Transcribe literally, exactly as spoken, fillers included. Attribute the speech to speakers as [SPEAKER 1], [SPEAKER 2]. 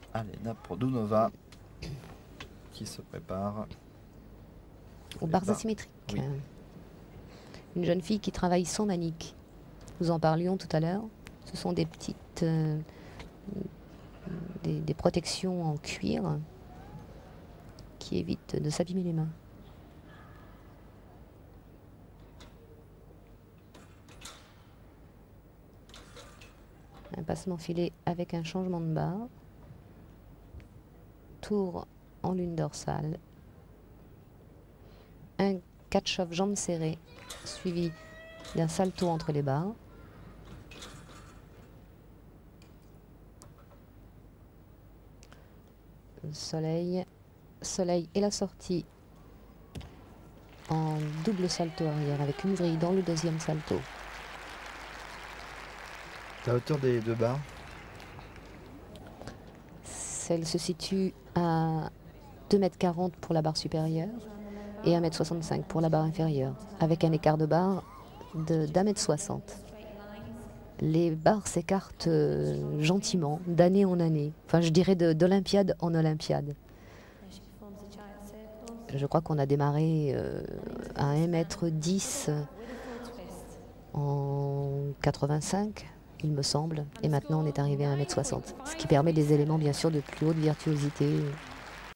[SPEAKER 1] Alena Produnova qui se prépare.
[SPEAKER 2] Aux barres asymétriques.
[SPEAKER 1] Oui.
[SPEAKER 2] Une jeune fille qui travaille sans manique. Nous en parlions tout à l'heure. Ce sont des petites euh, des, des protections en cuir qui évitent de s'abîmer les mains. Un passement filé avec un changement de barre. Tour en lune dorsale. Un catch-off jambes serrées suivi d'un salto entre les barres. Soleil, soleil et la sortie en double salto arrière avec une vrille dans le deuxième salto.
[SPEAKER 1] La hauteur des deux barres?
[SPEAKER 2] Elle se situe à deux mètres quarante pour la barre supérieure et un mètre soixante-cinq pour la barre inférieure, avec un écart de barre d'un mètre soixante. Les barres s'écartent euh, gentiment, d'année en année. Enfin, je dirais d'Olympiade en Olympiade. Je crois qu'on a démarré euh, à un mètre dix en quatre-vingt-cinq, il me semble. Et maintenant, on est arrivé à un mètre soixante. Ce qui permet des éléments, bien sûr, de plus haute virtuosité.